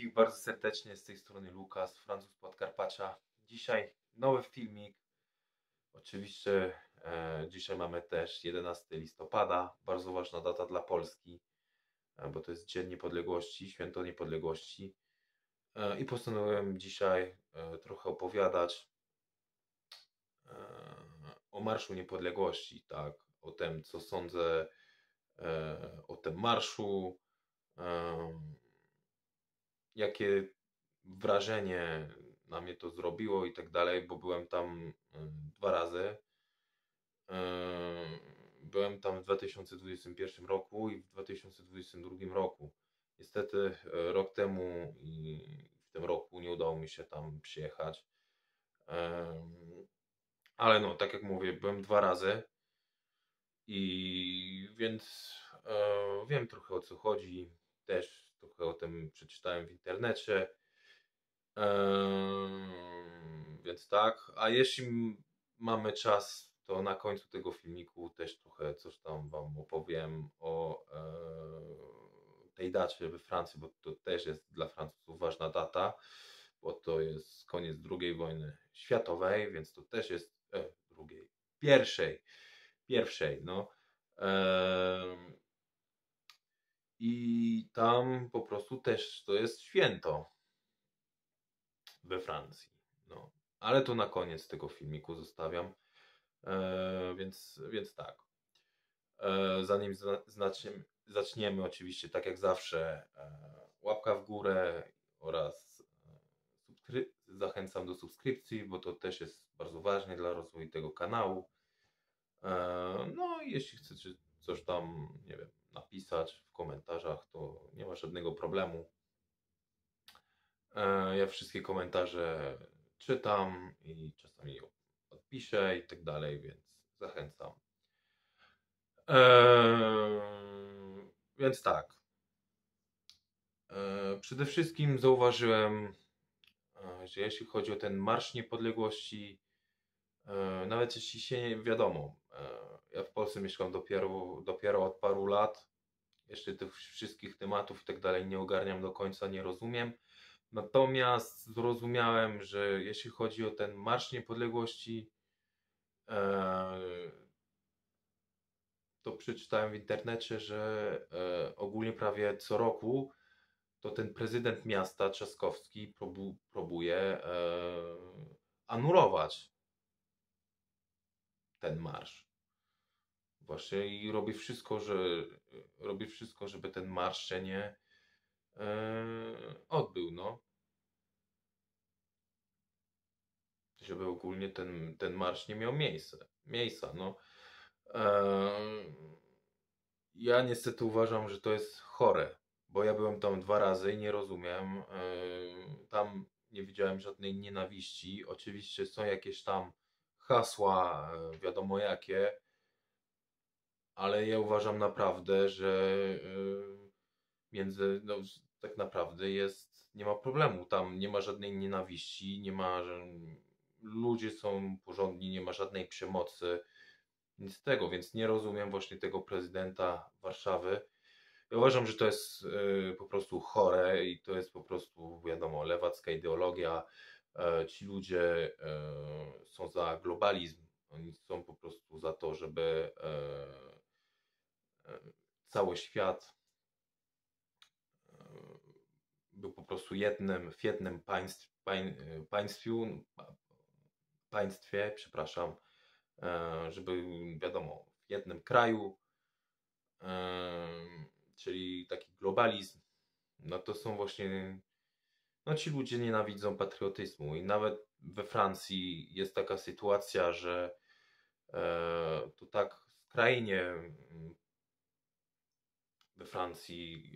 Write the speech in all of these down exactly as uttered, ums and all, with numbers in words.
wszystkich bardzo serdecznie, z tej strony Lukas, Francuz Podkarpacia. Dzisiaj nowy filmik. Oczywiście e, dzisiaj mamy też jedenastego listopada, bardzo ważna data dla Polski, e, bo to jest Dzień Niepodległości, Święto Niepodległości. E, I postanowiłem dzisiaj e, trochę opowiadać e, o Marszu Niepodległości, tak, o tym, co sądzę e, o tym marszu, e, jakie wrażenie na mnie to zrobiło i tak dalej, bo byłem tam dwa razy. Byłem tam w dwa tysiące dwudziestym pierwszym roku i w dwa tysiące dwudziestym drugim roku. Niestety rok temu i w tym roku nie udało mi się tam przyjechać. Ale no, tak jak mówię, byłem dwa razy i więc e, wiem trochę, o co chodzi. Też trochę o tym przeczytałem w internecie. Eee, więc tak, a jeśli mamy czas, to na końcu tego filmiku też trochę coś tam Wam opowiem o eee, tej dacie we Francji, bo to też jest dla Francuzów ważna data, bo to jest koniec drugiej wojny światowej, więc to też jest e, drugiej, pierwszej, pierwszej, no. Eee, I tam po prostu też to jest święto we Francji. No. Ale to na koniec tego filmiku zostawiam. E, więc, więc tak. E, zanim zaczniemy, zaczniemy, oczywiście, tak jak zawsze, e, łapka w górę oraz e, zachęcam do subskrypcji, bo to też jest bardzo ważne dla rozwoju tego kanału. E, no i jeśli chcecie coś tam, nie wiem, napisać w komentarzach, to nie ma żadnego problemu. Ja wszystkie komentarze czytam i czasami odpiszę i tak dalej, więc zachęcam. Eee, więc tak. Eee, przede wszystkim zauważyłem, e, że jeśli chodzi o ten Marsz Niepodległości, e, nawet jeśli się nie wiadomo, e, ja w Polsce mieszkam dopiero, dopiero od paru lat, jeszcze tych wszystkich tematów i tak dalej nie ogarniam do końca, nie rozumiem. Natomiast zrozumiałem, że jeśli chodzi o ten Marsz Niepodległości, e, to przeczytałem w internecie, że e, ogólnie prawie co roku to ten prezydent miasta Trzaskowski próbu, próbuje e, anulować ten marsz. Właśnie i robi wszystko, że robi wszystko, żeby ten marsz się nie e, odbył, no. Żeby ogólnie ten, ten marsz nie miał miejsca, miejsca no. Eee, ja niestety uważam, że to jest chore, bo ja byłem tam dwa razy i nie rozumiem. Eee, tam nie widziałem żadnej nienawiści. Oczywiście są jakieś tam hasła, e, wiadomo jakie, ale ja uważam naprawdę, że e, między, no, tak naprawdę jest, nie ma problemu. Tam nie ma żadnej nienawiści, nie ma, że ludzie są porządni, nie ma żadnej przemocy. Nic z tego, więc nie rozumiem właśnie tego prezydenta Warszawy. Ja uważam, że to jest y, po prostu chore i to jest po prostu, wiadomo, lewacka ideologia. E, ci ludzie e, są za globalizm. Oni są po prostu za to, żeby e, e, cały świat e, był po prostu jednym, w jednym państw, pań, państwiu, państwie, przepraszam, żeby, wiadomo, w jednym kraju, czyli taki globalizm. No to są właśnie, no ci ludzie nienawidzą patriotyzmu i nawet we Francji jest taka sytuacja, że to tak skrajnie we Francji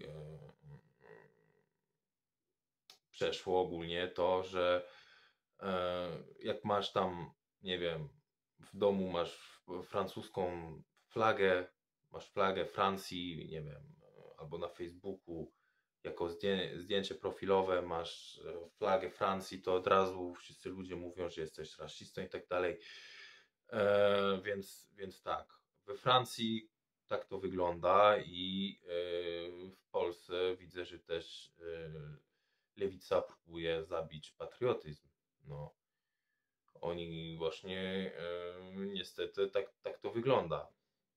przeszło ogólnie to, że jak masz tam, nie wiem, w domu masz francuską flagę, masz flagę Francji, nie wiem, albo na Facebooku jako zdjęcie profilowe masz flagę Francji, to od razu wszyscy ludzie mówią, że jesteś rasistą i tak dalej. E, więc, więc tak, we Francji tak to wygląda i e, w Polsce widzę, że też e, lewica próbuje zabić patriotyzm. No, oni właśnie e, niestety tak, tak to wygląda.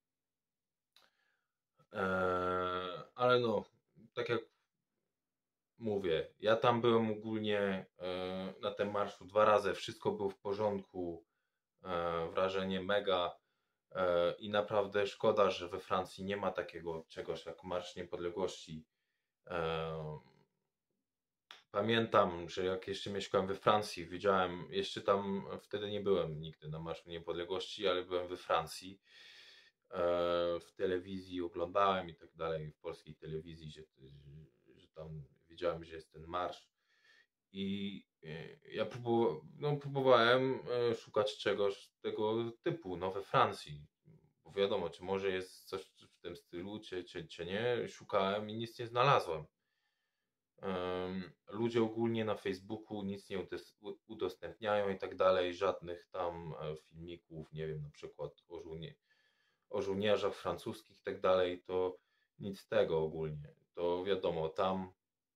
E, ale no, tak jak mówię, ja tam byłem ogólnie e, na tym marszu dwa razy, wszystko było w porządku, e, wrażenie mega e, i naprawdę szkoda, że we Francji nie ma takiego czegoś jak Marsz Niepodległości. E, pamiętam, że jak jeszcze mieszkałem we Francji, widziałem, jeszcze tam wtedy nie byłem nigdy na Marszu Niepodległości, ale byłem we Francji. E, w telewizji oglądałem i tak dalej, w polskiej telewizji, że, że, że tam wiedziałem, że jest ten marsz. I e, ja próbowa no, próbowałem e, szukać czegoś tego typu, no we Francji. Bo wiadomo, czy może jest coś w tym stylu, czy, czy, czy nie. Szukałem i nic nie znalazłem. Em, ludzie ogólnie na Facebooku nic nie udes- u- udostępniają i tak dalej, żadnych tam e, filmików, nie wiem, na przykład o, żołnie o żołnierzach francuskich i tak dalej, to nic z tego ogólnie. To wiadomo, tam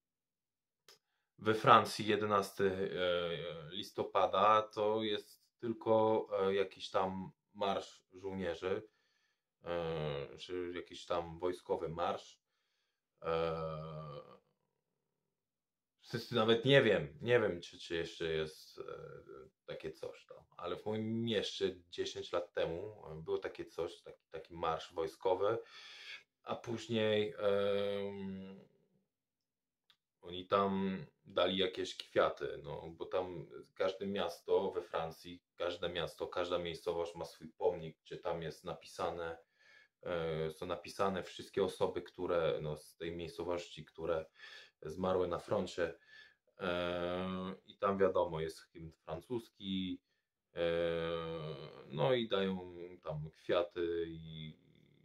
we Francji jedenastego listopada to jest tylko e, jakiś tam marsz żołnierzy, e, czy jakiś tam wojskowy marsz. E, Wszyscy nawet nie wiem, nie wiem czy, czy jeszcze jest e, takie coś tam, ale w moim mieście dziesięć lat temu e, było takie coś, taki, taki marsz wojskowy, a później em, oni tam dali jakieś kwiaty, no bo tam każde miasto we Francji, każde miasto, każda miejscowość ma swój pomnik, gdzie tam jest napisane, e, są napisane wszystkie osoby, które no, z tej miejscowości, które zmarły na froncie. E, I tam wiadomo, jest hymn francuski, e, no i dają tam kwiaty i,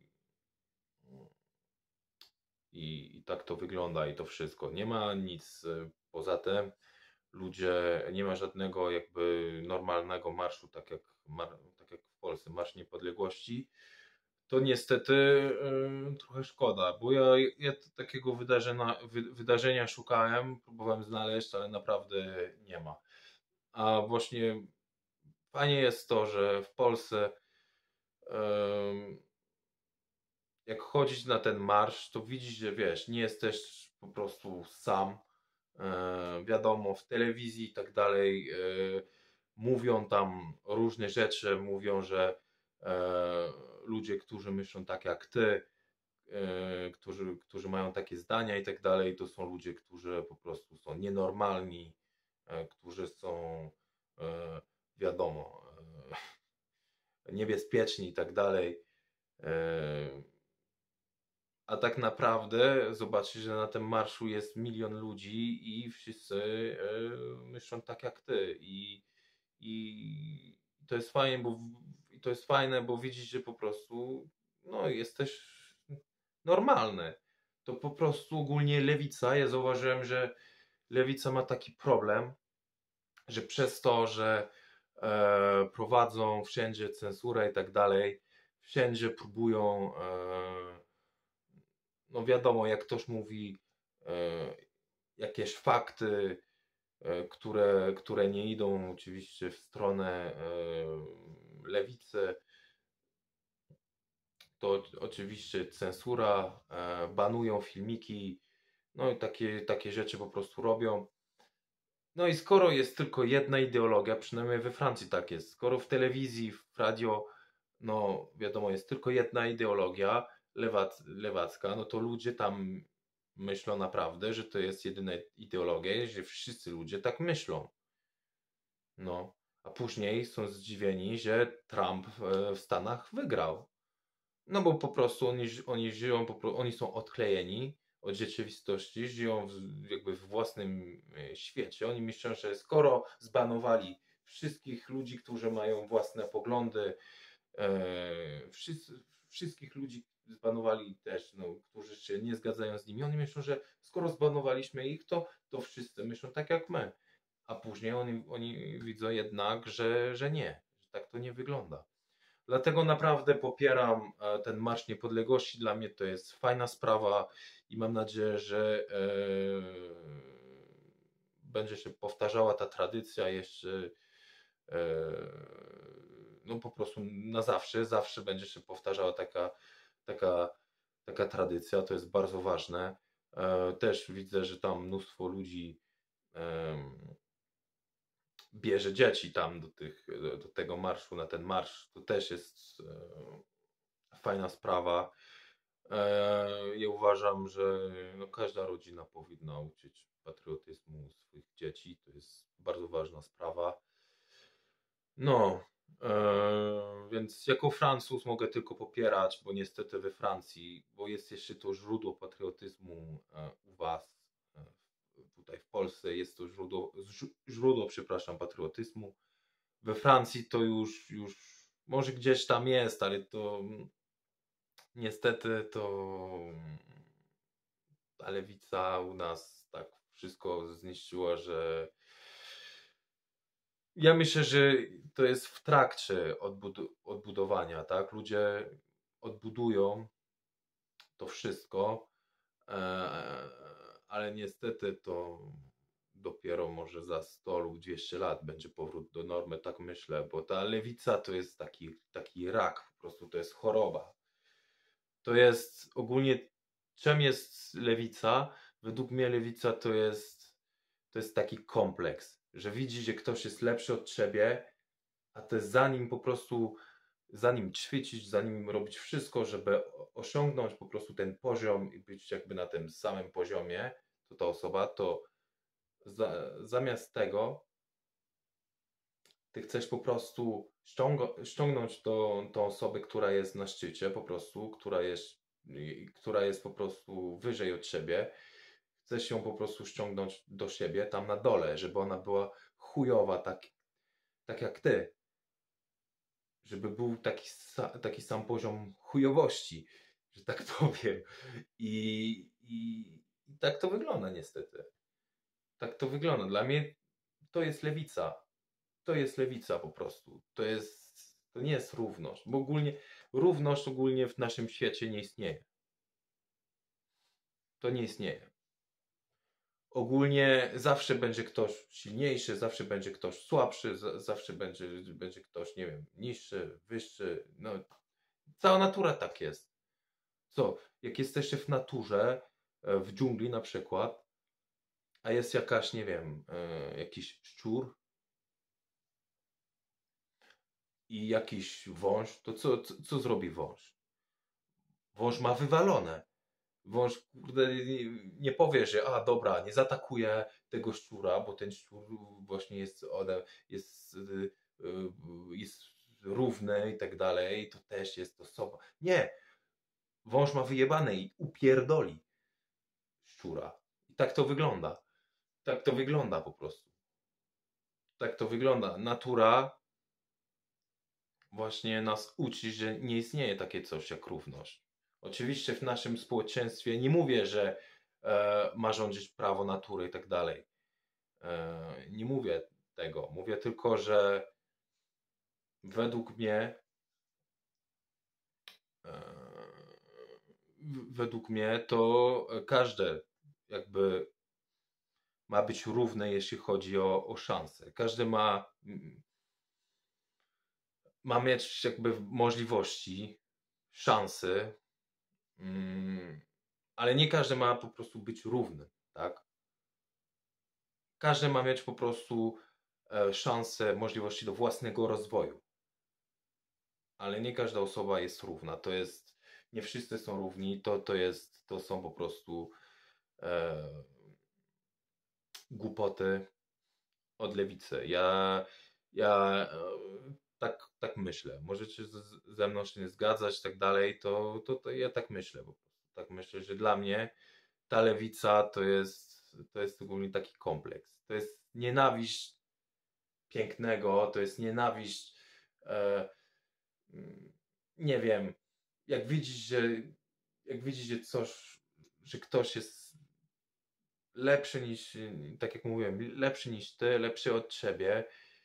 i, i tak to wygląda i to wszystko. Nie ma nic e, poza tym. Ludzie, nie ma żadnego jakby normalnego marszu, tak jak, mar, tak jak w Polsce, Marsz Niepodległości. To niestety y, trochę szkoda, bo ja, ja takiego wydarzenia, wy, wydarzenia szukałem, próbowałem znaleźć, ale naprawdę nie ma. A właśnie fajnie jest to, że w Polsce y, jak chodzić na ten marsz, to widzisz, że wiesz, nie jesteś po prostu sam. E, wiadomo, w telewizji i tak dalej e, mówią tam różne rzeczy, mówią, że e, ludzie, którzy myślą tak jak ty, e, którzy, którzy mają takie zdania i tak dalej, to są ludzie, którzy po prostu są nienormalni, e, którzy są, e, wiadomo, e, niebezpieczni i tak dalej. E, a tak naprawdę zobaczysz, że na tym marszu jest milion ludzi i wszyscy e, myślą tak jak ty. I, i to jest fajne, bo i to jest fajne, bo widzisz, że po prostu no, jesteś normalny. To po prostu ogólnie lewica, ja zauważyłem, że lewica ma taki problem, że przez to, że e, prowadzą wszędzie cenzurę i tak dalej, wszędzie próbują e, no wiadomo, jak ktoś mówi e, jakieś fakty, e, które, które nie idą oczywiście w stronę e, lewicy, to oczywiście cenzura, e, banują filmiki, no i takie, takie rzeczy po prostu robią. No i skoro jest tylko jedna ideologia, przynajmniej we Francji tak jest, skoro w telewizji, w radio, no wiadomo, jest tylko jedna ideologia lewac, lewacka, no to ludzie tam myślą naprawdę, że to jest jedyna ideologia, że wszyscy ludzie tak myślą. No, a później są zdziwieni, że Trump e, w Stanach wygrał. No bo po prostu oni, oni żyją, po pro- oni są odklejeni od rzeczywistości, żyją w, jakby w własnym e, świecie. Oni myślą, że skoro zbanowali wszystkich ludzi, którzy mają własne poglądy, e, wszyscy, wszystkich ludzi zbanowali też, no, którzy się nie zgadzają z nimi, oni myślą, że skoro zbanowaliśmy ich, to, to wszyscy myślą tak jak my. A później oni, oni widzą jednak, że, że nie, że tak to nie wygląda. Dlatego naprawdę popieram e, ten Marsz Niepodległości. Dla mnie to jest fajna sprawa i mam nadzieję, że, e, będzie się powtarzała ta tradycja jeszcze e, no po prostu na zawsze, zawsze będzie się powtarzała taka, taka, taka tradycja, to jest bardzo ważne. E, też widzę, że tam mnóstwo ludzi em, bierze dzieci tam do, tych, do tego marszu, na ten marsz. To też jest e, fajna sprawa. E, ja uważam, że no, każda rodzina powinna uczyć patriotyzmu swoich dzieci. To jest bardzo ważna sprawa. No, e, więc jako Francuz mogę tylko popierać, bo niestety we Francji, bo jest jeszcze to źródło patriotyzmu e, u Was, e, tutaj w Polsce jest to źródło, ź- źródło, przepraszam, patriotyzmu. We Francji to już, już może gdzieś tam jest, ale to mm, niestety to mm, ta lewica u nas tak wszystko zniszczyła, że ja myślę, że to jest w trakcie odbud- odbudowania, tak? Ludzie odbudują to wszystko, e, ale niestety to dopiero może za sto lub dwieście lat będzie powrót do normy, tak myślę, bo ta lewica to jest taki, taki rak, po prostu to jest choroba. To jest ogólnie, czym jest lewica? Według mnie lewica to jest, to jest taki kompleks, że widzi, że ktoś jest lepszy od ciebie, a ty za nim po prostu, za nim ćwiczyć, za nim robić wszystko, żeby osiągnąć po prostu ten poziom i być jakby na tym samym poziomie, to ta osoba, to za, zamiast tego ty chcesz po prostu ściągo, ściągnąć tą, tą osobę, która jest na szczycie, po prostu, która jest, która jest po prostu wyżej od ciebie. Chcesz ją po prostu ściągnąć do siebie, tam na dole, żeby ona była chujowa, tak, tak jak ty. Żeby był taki, taki sam poziom chujowości, że tak powiem. I, i, I tak to wygląda niestety. Tak to wygląda. Dla mnie to jest lewica. To jest lewica po prostu. To jest, to nie jest równość, bo ogólnie równość ogólnie w naszym świecie nie istnieje. To nie istnieje. Ogólnie zawsze będzie ktoś silniejszy, zawsze będzie ktoś słabszy, zawsze będzie, będzie ktoś, nie wiem, niższy, wyższy. No, cała natura tak jest. Co, jak jesteście w naturze, e, w dżungli na przykład, a jest jakaś, nie wiem, e, jakiś szczur i jakiś wąż, to co, co, co zrobi wąż? Wąż ma wywalone. Wąż, kurde, nie, nie powie, że a dobra, nie zaatakuje tego szczura, bo ten szczur właśnie jest, one, jest, y, y, jest równy i tak dalej, to też jest osoba. Nie, wąż ma wyjebane i upierdoli szczura. I tak to wygląda. Tak to wygląda po prostu. Tak to wygląda. Natura właśnie nas uczy, że nie istnieje takie coś jak równość. Oczywiście w naszym społeczeństwie nie mówię, że e, ma rządzić prawo natury i tak dalej. E, nie mówię tego. Mówię tylko, że według mnie e, według mnie to każde jakby ma być równe, jeśli chodzi o, o szanse. Każdy ma ma mieć jakby możliwości, szansy, mm, ale nie każdy ma po prostu być równy, tak? Każdy ma mieć po prostu e, szansę, możliwości do własnego rozwoju, ale nie każda osoba jest równa. To jest, nie wszyscy są równi, to, to jest, to są po prostu e, głupoty od lewicy. Ja, ja e, tak, tak myślę. Możecie z, ze mną się nie zgadzać i tak dalej, to, to, to ja tak myślę po prostu. Tak myślę, że dla mnie ta lewica to jest, to jest ogólnie taki kompleks. To jest nienawiść pięknego, to jest nienawiść e, nie wiem, jak widzisz, że jak widzisz, że coś, że ktoś jest lepszy niż, tak jak mówiłem, lepszy niż ty, lepszy od ciebie,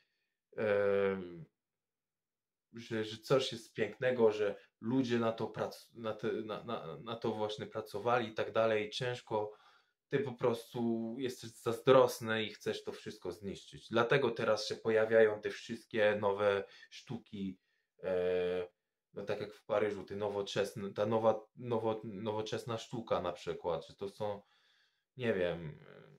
że, że coś jest pięknego, że ludzie na to, prac, na, te, na, na, na to właśnie pracowali i tak dalej, ciężko ty po prostu jesteś zazdrosny i chcesz to wszystko zniszczyć. Dlatego teraz się pojawiają te wszystkie nowe sztuki, e, no tak jak w Paryżu, te nowoczesne, ta nowa, nowo, nowoczesna sztuka na przykład, że to są, nie wiem,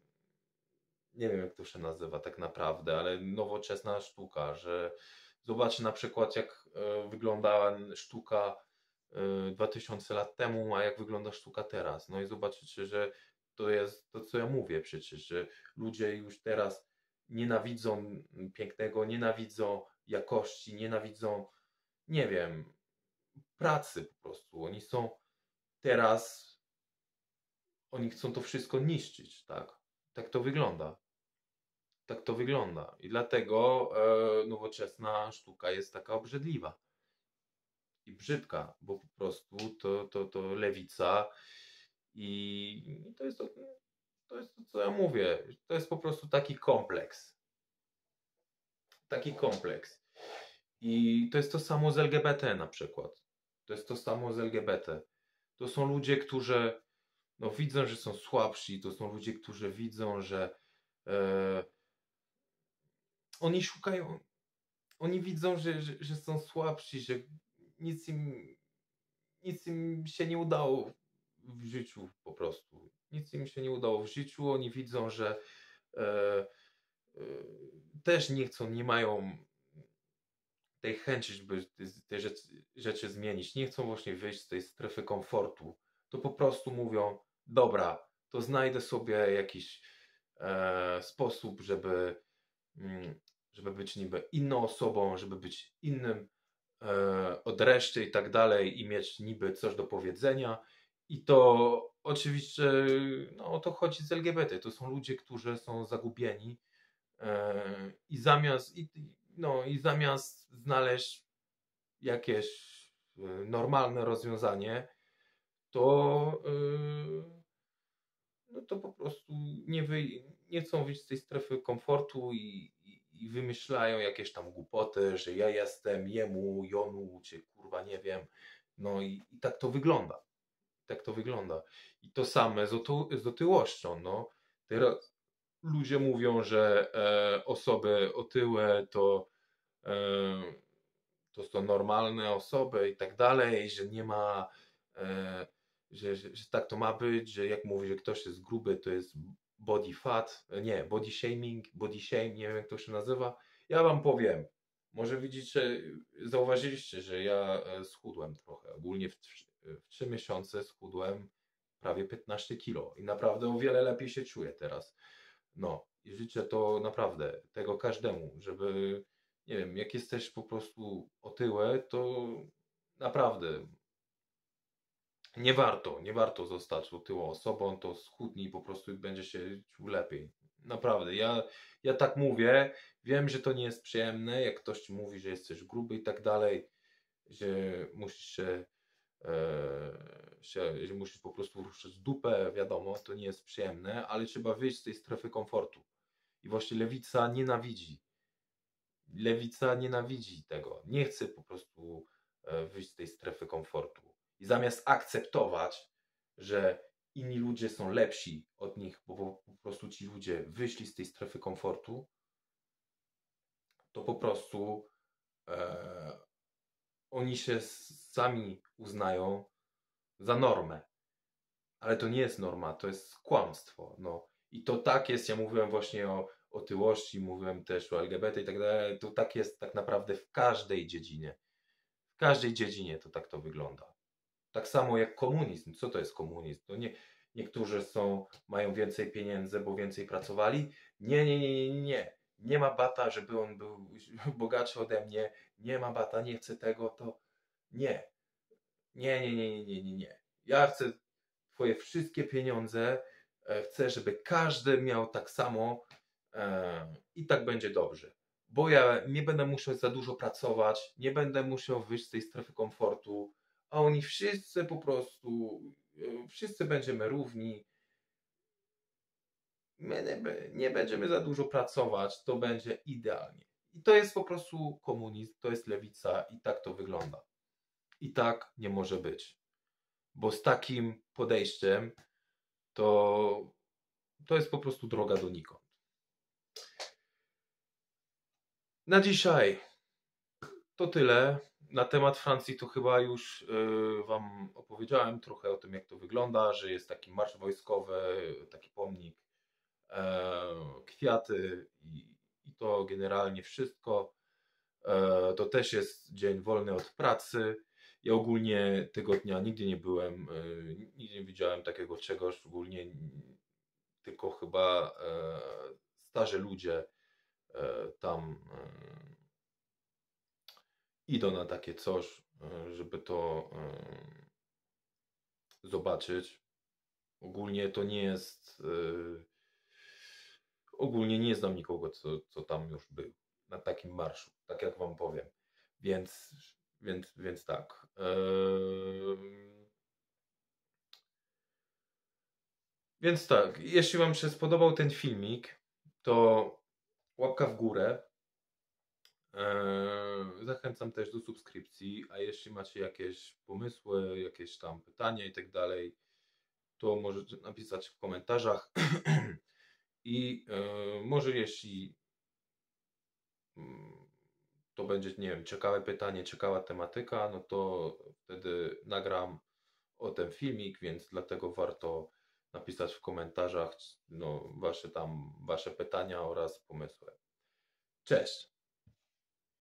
nie wiem jak to się nazywa tak naprawdę, ale nowoczesna sztuka, że zobacz na przykład jak e, wyglądała sztuka e, dwa tysiące lat temu, a jak wygląda sztuka teraz. No i zobaczycie, że to jest to, co ja mówię przecież, że ludzie już teraz nienawidzą pięknego, nienawidzą jakości, nienawidzą, nie wiem, pracy po prostu. Oni są teraz, oni chcą to wszystko niszczyć, tak? Tak to wygląda. Tak to wygląda. I dlatego e, nowoczesna sztuka jest taka obrzydliwa i brzydka, bo po prostu to, to, to lewica i, i to jest to, to jest to, co ja mówię. To jest po prostu taki kompleks. Taki kompleks. I to jest to samo z L G B T na przykład. To jest to samo z L G B T. To są ludzie, którzy no, widzą, że są słabsi. To są ludzie, którzy widzą, że e, oni szukają, oni widzą, że, że, że są słabsi, że nic im, nic im się nie udało w życiu po prostu. Nic im się nie udało w życiu. Oni widzą, że e, e, też nie chcą, nie mają tej chęci, żeby te rzeczy, rzeczy zmienić. Nie chcą właśnie wyjść z tej strefy komfortu. To po prostu mówią, dobra, to znajdę sobie jakiś e, sposób, żeby, mm, żeby być niby inną osobą, żeby być innym e, od reszty i tak dalej i mieć niby coś do powiedzenia. I to oczywiście, no o to chodzi z L G B T. To są ludzie, którzy są zagubieni e, i zamiast i, no, i zamiast znaleźć jakieś e, normalne rozwiązanie, to e, no to po prostu nie, wy, nie chcą wyjść z tej strefy komfortu i, i, i wymyślają jakieś tam głupoty, że ja jestem jemu, jonu, czy kurwa nie wiem. No i, i tak to wygląda. Tak to wygląda. I to same z, otu, z otyłością. No. Teraz ludzie mówią, że e, osoby otyłe to, e, to są normalne osoby i tak dalej, że nie ma e, że, że, że tak to ma być, że jak mówi, że ktoś jest gruby, to jest body fat, nie, body shaming, body shame, nie wiem jak to się nazywa. Ja wam powiem, może widzicie, zauważyliście, że ja e, schudłem trochę. Ogólnie w, w trzy miesiące schudłem prawie piętnaście kilo i naprawdę o wiele lepiej się czuję teraz. No i życzę to naprawdę tego każdemu, żeby, nie wiem, jak jesteś po prostu otyłe, to naprawdę nie warto, nie warto zostać otyłą osobą, to schudnij po prostu i będzie się czuł lepiej. Naprawdę, ja, ja tak mówię, wiem, że to nie jest przyjemne, jak ktoś ci mówi, że jesteś gruby i tak dalej, że musisz się, e, się że musisz po prostu ruszać dupę, wiadomo, to nie jest przyjemne, ale trzeba wyjść z tej strefy komfortu. I właśnie lewica nienawidzi. Lewica nienawidzi tego. Nie chce po prostu e, wyjść z tej strefy komfortu. I zamiast akceptować, że inni ludzie są lepsi od nich, bo po, po prostu ci ludzie wyszli z tej strefy komfortu, to po prostu e, oni się sami uznają za normę. Ale to nie jest norma, to jest kłamstwo. No. I to tak jest, ja mówiłem właśnie o otyłości, mówiłem też o L G B T i tak dalej, to tak jest tak naprawdę w każdej dziedzinie. W każdej dziedzinie to tak to wygląda. Tak samo jak komunizm. Co to jest komunizm? To nie, niektórzy są, mają więcej pieniędzy, bo więcej pracowali. Nie, nie, nie, nie, nie. Nie ma bata, żeby on był bogatszy ode mnie. Nie ma bata, nie chcę tego, to nie. Nie, nie, nie, nie, nie, nie. Ja chcę twoje wszystkie pieniądze. E, Chcę, żeby każdy miał tak samo e, i tak będzie dobrze. Bo ja nie będę musiał za dużo pracować, nie będę musiał wyjść z tej strefy komfortu, a oni wszyscy po prostu, e, wszyscy będziemy równi. My nie, nie będziemy za dużo pracować, to będzie idealnie. I to jest po prostu komunizm, to jest lewica i tak to wygląda. I tak nie może być. Bo z takim podejściem to to jest po prostu droga donikąd. Na dzisiaj to tyle. Na temat Francji to chyba już yy, Wam opowiedziałem trochę o tym, jak to wygląda, że jest taki marsz wojskowy, taki pomnik, e, kwiaty i, i to generalnie wszystko. E, to też jest dzień wolny od pracy. Ja ogólnie tego dnia nigdy nie byłem, e, nigdy nie widziałem takiego czegoś, szczególnie tylko chyba e, starzy ludzie e, tam e, idą na takie coś, e, żeby to e, zobaczyć. Ogólnie to nie jest. e, Ogólnie nie znam nikogo, co, co tam już był na takim marszu, tak jak Wam powiem. Więc, więc, więc tak. Eee, Więc tak, jeśli Wam się spodobał ten filmik, to łapka w górę. Eee, Zachęcam też do subskrypcji, a jeśli macie jakieś pomysły, jakieś tam pytania i tak dalej, to możecie napisać w komentarzach. I e, może jeśli mm, to będzie, nie wiem, ciekawe pytanie, ciekawa tematyka, no to wtedy nagram o ten filmik, więc dlatego warto napisać w komentarzach no, wasze tam, wasze pytania oraz pomysły. Cześć!